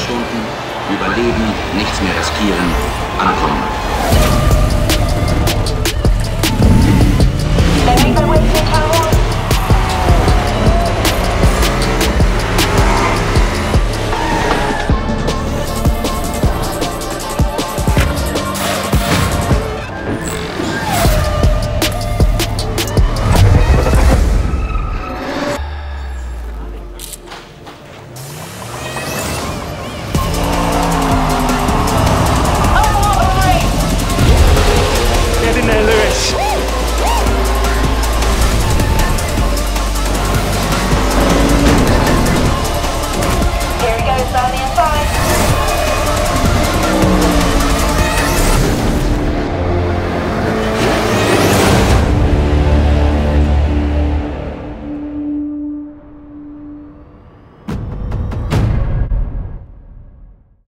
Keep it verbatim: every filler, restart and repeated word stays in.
Stunden, überleben, nichts mehr riskieren, ankommen. Let me go with you, Tower.